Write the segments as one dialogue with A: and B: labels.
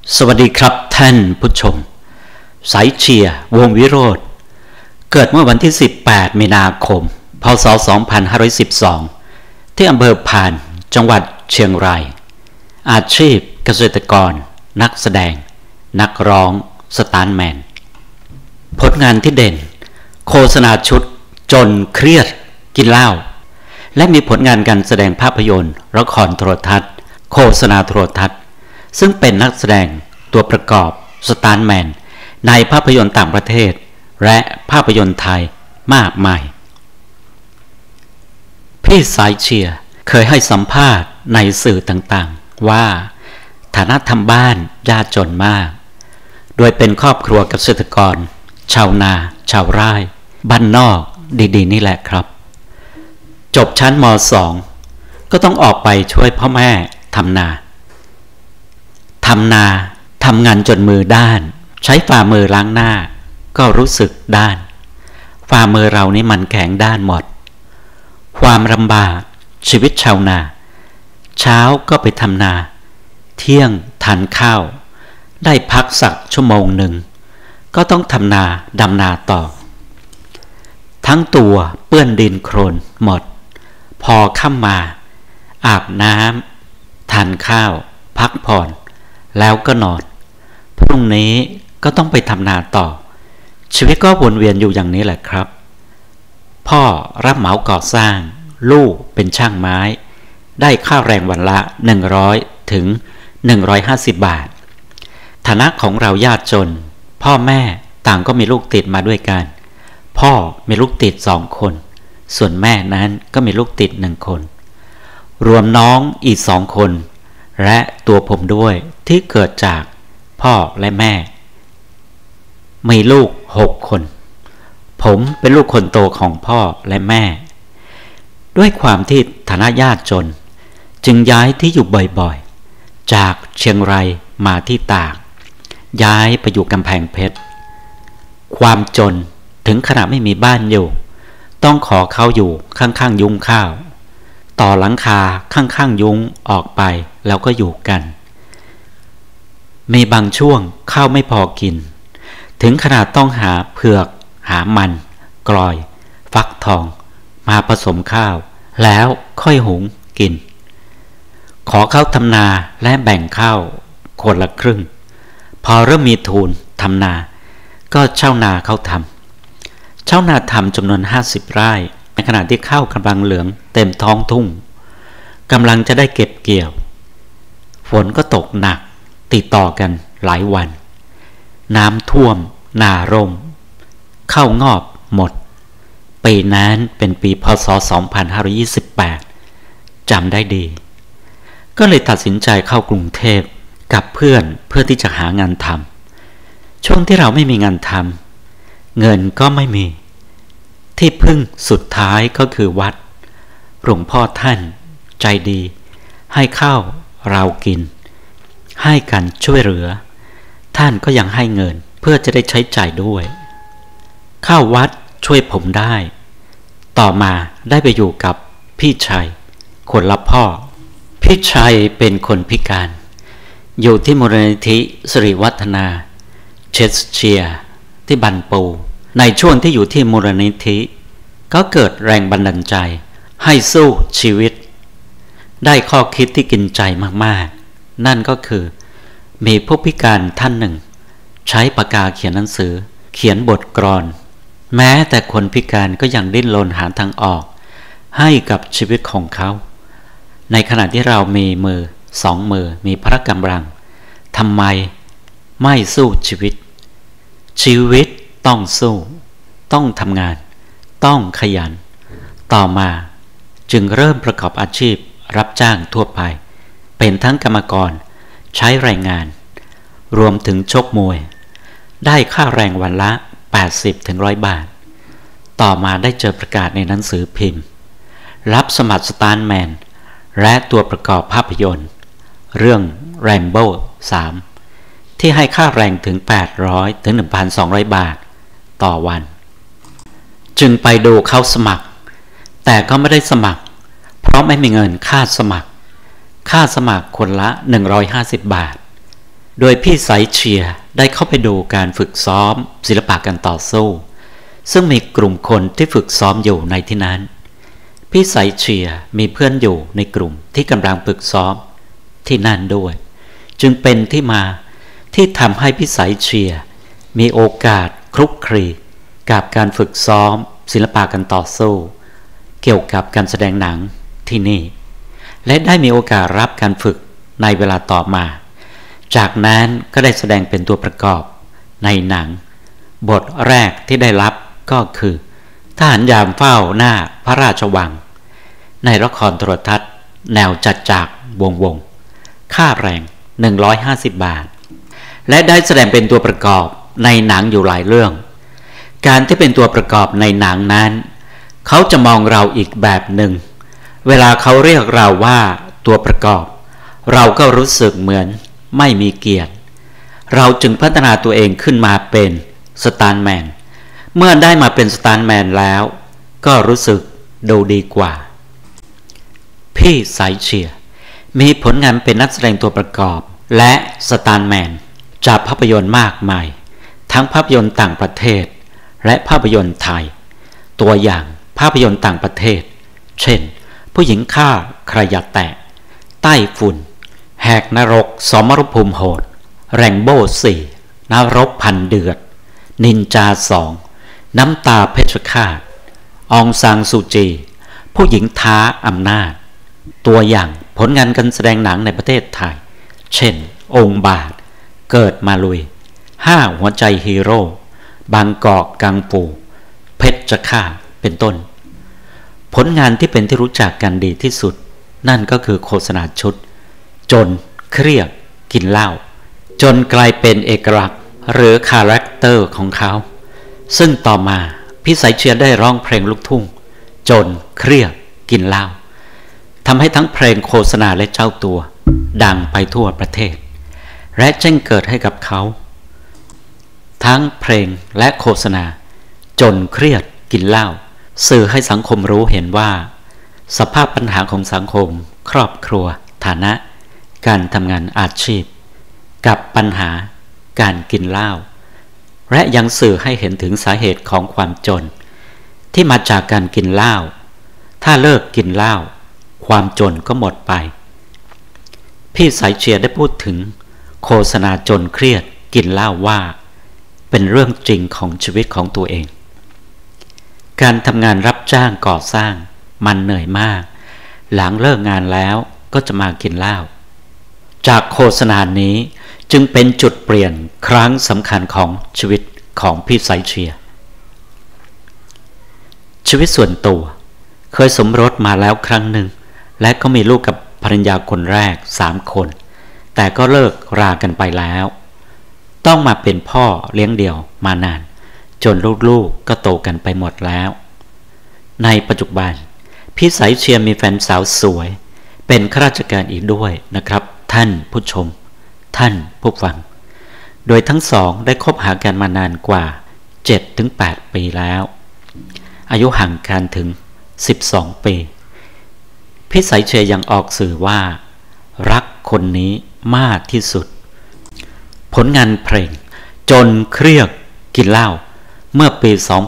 A: สวัสดีครับท่านผู้ชมสายเชียร์วงวิโรธเกิดเมื่อวันที่18มีนาคมพ.ศ. 2512ที่อำเภอพานจังหวัดเชียงรายอาชีพเกษตรกรนักแสดงนักร้องสตาร์แมนผลงานที่เด่นโฆษณาชุดจนเครียดกินเหล้าและมีผลงานการแสดงภาพยนตร์ละครโทรทัศน์โฆษณาโทรทัศน์ซึ่งเป็นนักแสดงตัวประกอบสตาร์แมนในภาพยนตร์ต่างประเทศและภาพยนตร์ไทยมากมายพี่สายเชียร์เคยให้สัมภาษณ์ในสื่อต่างๆว่าฐานะทำบ้านยากจนมากโดยเป็นครอบครัวเกษตรกรชาวนาชาวไร่บ้านนอกดีๆนี่แหละครับจบชั้นม.2 ก็ต้องออกไปช่วยพ่อแม่ทำนาทำงานจนมือด้านใช้ฝ่ามือล้างหน้าก็รู้สึกด้านฝ่ามือเรานี่มันแข็งด้านหมดความลำบากชีวิตชาวนาเช้าก็ไปทำนาเที่ยงทานข้าวได้พักสักชั่วโมงหนึ่งก็ต้องทำนาดำนาต่อทั้งตัวเปื้อนดินโคลนหมดพอค่ำมาอาบน้ำทานข้าวพักผ่อนแล้วก็นอนพรุ่งนี้ก็ต้องไปทำนาต่อชีวิตก็วนเวียนอยู่อย่างนี้แหละครับพ่อรับเหมาก่อสร้างลูกเป็นช่างไม้ได้ค่าแรงวันละ100ถึง150 บาทฐานะของเรายากจนพ่อแม่ต่างก็มีลูกติดมาด้วยกันพ่อมีลูกติด2 คนส่วนแม่นั้นก็มีลูกติด1 คนรวมน้องอีก2 คนและตัวผมด้วยที่เกิดจากพ่อและแม่มีลูก6 คนผมเป็นลูกคนโตของพ่อและแม่ด้วยความที่ฐานะยากจนจึงย้ายที่อยู่บ่อยๆจากเชียงรายมาที่ตากย้ายไปอยู่กำแพงเพชรความจนถึงขนาดไม่มีบ้านอยู่ต้องขอเขาอยู่ข้างๆยุ้งข้าวต่อหลังคาข้างๆยุ้งออกไปแล้วก็อยู่กันมีบางช่วงข้าวไม่พอกินถึงขนาดต้องหาเผือกหามันกลอยฟักทองมาผสมข้าวแล้วค่อยหุงกินขอเขาทำนาและแบ่งข้าวคนละครึ่งพอเริ่มมีทุนทำนาก็เช่านาเขาทำเช่านาทำจำนวน50 ไร่ในขณะที่ข้าวกำลังเหลืองเต็มท้องทุ่งกำลังจะได้เก็บเกี่ยวฝนก็ตกหนักติดต่อกันหลายวันน้ำท่วมนาร่มข้าวงอกหมดปีนั้นเป็นปีพ.ศ. 2528จำได้ดีก็เลยตัดสินใจเข้ากรุงเทพกับเพื่อที่จะหางานทำช่วงที่เราไม่มีงานทำเงินก็ไม่มีที่พึ่งสุดท้ายก็คือวัดหลวงพ่อท่านใจดีให้ข้าวเรากินให้กันช่วยเหลือท่านก็ยังให้เงินเพื่อจะได้ใช้จ่ายด้วยข้าววัดช่วยผมได้ต่อมาได้ไปอยู่กับพี่ชัยคนละพ่อพี่ชัยเป็นคนพิการอยู่ที่มูลนิธิสิริวัฒนาเชสเชียร์ที่บันปูในช่วงที่อยู่ที่มูลนิธิก็เกิดแรงบันดาลใจให้สู้ชีวิตได้ข้อคิดที่กินใจมากๆนั่นก็คือมีผู้พิการท่านหนึ่งใช้ปากกาเขียนหนังสือเขียนบทกลอนแม้แต่คนพิการก็ยังดิ้นรนหาทางออกให้กับชีวิตของเขาในขณะที่เรามีมือ2 มือมีพละกำลังทำไมไม่สู้ชีวิตต้องสู้ต้องทำงานต้องขยันต่อมาจึงเริ่มประกอบอาชีพรับจ้างทั่วไปเป็นทั้งกรรมกรใช้แรงงานรวมถึงชกมวยได้ค่าแรงวันละ80ถึง100 บาทต่อมาได้เจอประกาศในหนังสือพิมพ์รับสมัครสตาร์แมนและตัวประกอบภาพยนตร์เรื่อง Rambo 3ที่ให้ค่าแรงถึง800ถึง 1,200 บาทต่อวันจึงไปดูเข้าสมัครแต่ก็ไม่ได้สมัครเพราะไม่มีเงินค่าสมัครคนละ150 บาทโดยพี่สายเชียร์ได้เข้าไปดูการฝึกซ้อมศิลปะการต่อสู้ซึ่งมีกลุ่มคนที่ฝึกซ้อมอยู่ในที่นั้นพี่สายเชียร์มีเพื่อนอยู่ในกลุ่มที่กำลังฝึกซ้อมที่นั่นด้วยจึงเป็นที่มาที่ทำให้พี่สายเชียร์มีโอกาสคลุกคลีกับการฝึกซ้อมศิลปะการต่อสู้เกี่ยวกับการแสดงหนังที่นี่และได้มีโอกาสรับการฝึกในเวลาต่อมาจากนั้นก็ได้แสดงเป็นตัวประกอบในหนังบทแรกที่ได้รับก็คือทหารยามเฝ้าหน้าพระราชวังในละครโทรทัศน์แนวจัดจากวงค่าแรง150 บาทและได้แสดงเป็นตัวประกอบในหนังอยู่หลายเรื่องการที่เป็นตัวประกอบในหนังนั้นเขาจะมองเราอีกแบบหนึ่งเวลาเขาเรียกเราว่าตัวประกอบเราก็รู้สึกเหมือนไม่มีเกียรติเราจึงพัฒนาตัวเองขึ้นมาเป็นสตันท์แมนเมื่อได้มาเป็นสตันท์แมนแล้วก็รู้สึกดูดีกว่าพี่สายเชียร์มีผลงานเป็นนักแสดงตัวประกอบและสตันท์แมนจากภาพยนตร์มากมายทั้งภาพยนตร์ต่างประเทศและภาพยนตร์ไทยตัวอย่างภาพยนตร์ต่างประเทศเช่นผู้หญิงฆ่าใครอย่าแตะใต้ฝุ่นแหกนรกสมรภูมิโหดแรงโบ้4นรกพันเดือดนินจา2น้ำตาเพชรฆาตองซานซูจีผู้หญิงท้าอำนาจตัวอย่างผลงานการแสดงหนังในประเทศไทยเช่นองค์บาทเกิดมาลุย5หัวใจฮีโร่บางกอกกังฟูเพชรฆาตเป็นต้นผลงานที่เป็นที่รู้จักกันดีที่สุดนั่นก็คือโฆษณาชุดจนเครียดกินเหล้าจนกลายเป็นเอกลักษณ์หรือคาแรคเตอร์ของเขาซึ่งต่อมาพี่สายเชียร์ได้ร้องเพลงลูกทุ่งจนเครียดกินเหล้าทำให้ทั้งเพลงโฆษณาและเจ้าตัวดังไปทั่วประเทศและแจ้งเกิดให้กับเขาทั้งเพลงและโฆษณาจนเครียดกินเหล้าสื่อให้สังคมรู้เห็นว่าสภาพปัญหาของสังคมครอบครัวฐานะการทำงานอาชีพกับปัญหาการกินเหล้าและยังสื่อให้เห็นถึงสาเหตุของความจนที่มาจากการกินเหล้าถ้าเลิกกินเหล้าความจนก็หมดไปพี่สายเชียร์ได้พูดถึงโฆษณาจนเครียดกินเหล้าว่าเป็นเรื่องจริงของชีวิตของตัวเองการทำงานรับจ้างก่อสร้างมันเหนื่อยมากหลังเลิกงานแล้วก็จะมากินเหล้าจากโฆษณานี้จึงเป็นจุดเปลี่ยนครั้งสำคัญของชีวิตของพี่สายเชียร์ชีวิตส่วนตัวเคยสมรสมาแล้วครั้งหนึ่งและก็มีลูกกับภรรยาคนแรก3 คนแต่ก็เลิกรากันไปแล้วต้องมาเป็นพ่อเลี้ยงเดี่ยวมานานจนลูกๆก็โตกันไปหมดแล้วในปัจจุบันพี่สายเชียร์มีแฟนสาวสวยเป็นข้าราชการอีกด้วยนะครับท่านผู้ชมท่านผู้ฟังโดยทั้งสองได้คบหากันมานานกว่า 7-8 ปีแล้วอายุห่างกันถึง12 ปีพี่สายเชียร์ยังออกสื่อว่ารักคนนี้มากที่สุดผลงานเพลงจนเครียดกินเหล้าเมื่อปี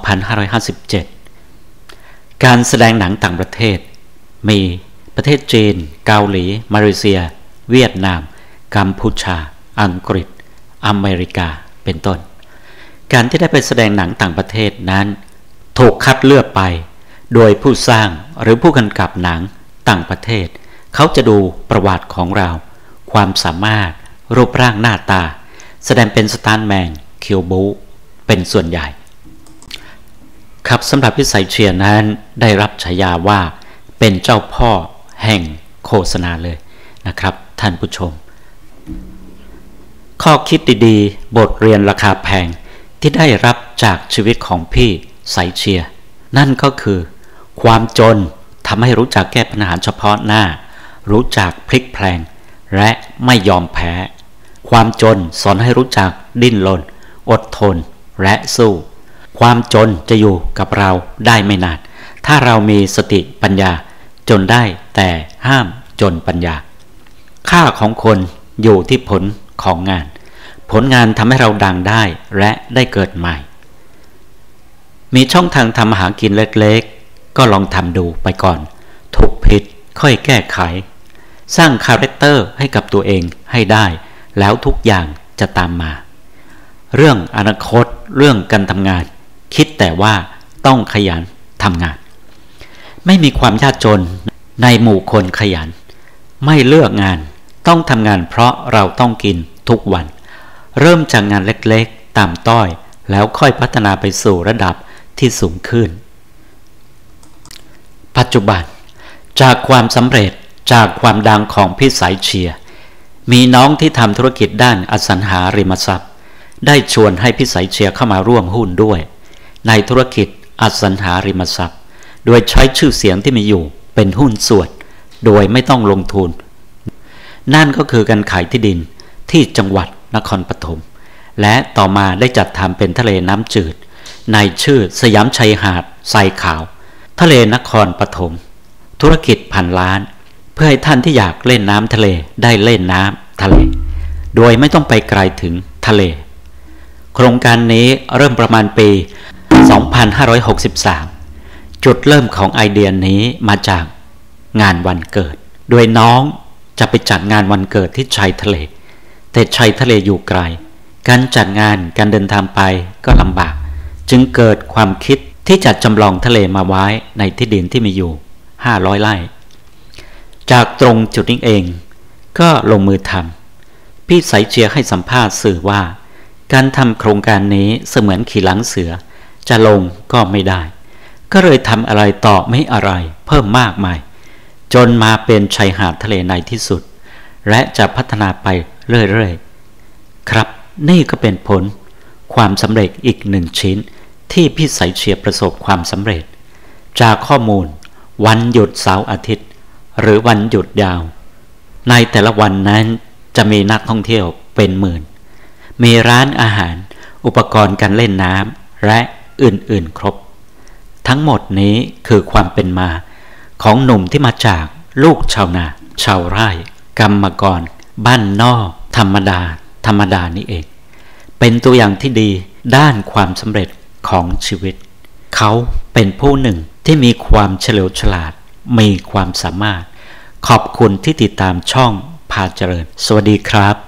A: 2557 การแสดงหนังต่างประเทศมีประเทศจีนเกาหลีมาเลเซียเวียดนามกัมพูชาอังกฤษอเมริกาเป็นต้นการที่ได้ไปแสดงหนังต่างประเทศนั้นถูกคัดเลือกไปโดยผู้สร้างหรือผู้กำกับหนังต่างประเทศเขาจะดูประวัติของเราความสามารถรูปร่างหน้าตาแสดงเป็นสตันท์แมนคิวบูเป็นส่วนใหญ่ครับสำหรับพี่สายเชียร์นั้นได้รับฉายาว่าเป็นเจ้าพ่อแห่งโฆษณาเลยนะครับท่านผู้ชมข้อคิดดีๆบทเรียนราคาแพงที่ได้รับจากชีวิตของพี่สายเชียร์นั่นก็คือความจนทำให้รู้จักแก้ปัญหาเฉพาะหน้ารู้จักพลิกแพลงและไม่ยอมแพ้ความจนสอนให้รู้จักดิ้นรนอดทนและสู้ความจนจะอยู่กับเราได้ไม่นานถ้าเรามีสติปัญญาจนได้แต่ห้ามจนปัญญาค่าของคนอยู่ที่ผลของงานผลงานทำให้เราดังได้และได้เกิดใหม่มีช่องทางทำหากินเล็กๆก็ลองทำดูไปก่อนถูกผิดค่อยแก้ไขสร้างคาแรคเตอร์ให้กับตัวเองให้ได้แล้วทุกอย่างจะตามมาเรื่องอนาคตเรื่องการทำงานคิดแต่ว่าต้องขยันทำงานไม่มีความยากจนในหมู่คนขยันไม่เลือกงานต้องทำงานเพราะเราต้องกินทุกวันเริ่มจากงานเล็กๆตามต้อยแล้วค่อยพัฒนาไปสู่ระดับที่สูงขึ้นปัจจุบันจากความสำเร็จจากความดังของพี่สายเชียร์มีน้องที่ทำธุรกิจด้านอสังหาริมทรัพย์ได้ชวนให้พี่สายเชียร์เข้ามาร่วมหุ้นด้วยในธุรกิจอสังหาริมทรัพย์โดยใช้ชื่อเสียงที่มีอยู่เป็นหุ้นส่วนโดยไม่ต้องลงทุนนั่นก็คือการขายที่ดินที่จังหวัดนครปฐมและต่อมาได้จัดทำเป็นทะเลน้ำจืดในชื่อสยามชายหาดทรายขาวทะเลนครปฐมธุรกิจพันล้านเพื่อให้ท่านที่อยากเล่นน้ำทะเลได้เล่นน้ำทะเลโดยไม่ต้องไปไกลถึงทะเลโครงการนี้เริ่มประมาณปี 2563 จุดเริ่มของไอเดียนี้มาจากงานวันเกิดโดยน้องจะไปจัดงานวันเกิดที่ชายทะเลแต่ชายทะเลอยู่ไกลการจัดงานการเดินทางไปก็ลำบากจึงเกิดความคิดที่จะจำลองทะเลมาไว้ในที่ดินที่มีอยู่500 ไร่จากตรงจุดนี้เองก็ลงมือทำพี่สายเชียร์ให้สัมภาษณ์สื่อว่าการทำโครงการนี้เสมือนขี่หลังเสือจะลงก็ไม่ได้ก็เลยทำอะไรต่อไม่อะไรเพิ่มมากมายจนมาเป็นชายหาดทะเลในที่สุดและจะพัฒนาไปเรื่อยๆครับนี่ก็เป็นผลความสำเร็จอีกหนึ่งชิ้นที่พี่สายเชียร์ประสบความสำเร็จจากข้อมูลวันหยุดเสาร์อาทิตย์หรือวันหยุดยาวในแต่ละวันนั้นจะมีนักท่องเที่ยวเป็นหมื่นมีร้านอาหารอุปกรณ์การเล่นน้ำและอื่นๆครบทั้งหมดนี้คือความเป็นมาของหนุ่มที่มาจากลูกชาวนาชาวไร่กรรมกรบ้านนอกธรรมดานี่เองเป็นตัวอย่างที่ดีด้านความสำเร็จของชีวิตเขาเป็นผู้หนึ่งที่มีความเฉลียวฉลาดมีความสามารถขอบคุณที่ติดตามช่องพาเจริญสวัสดีครับ